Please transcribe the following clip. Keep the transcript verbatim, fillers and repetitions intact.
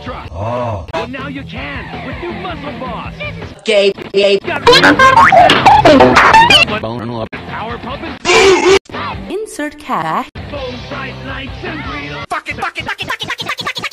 truck. Oh. Well, now you can with new Muscle Boss. Gay, gay. Power pumping. Insert cash. Full bright lights and real. Fuck it, fuck it, fuck it, fuck it, fuck it, fuck it, fuck it.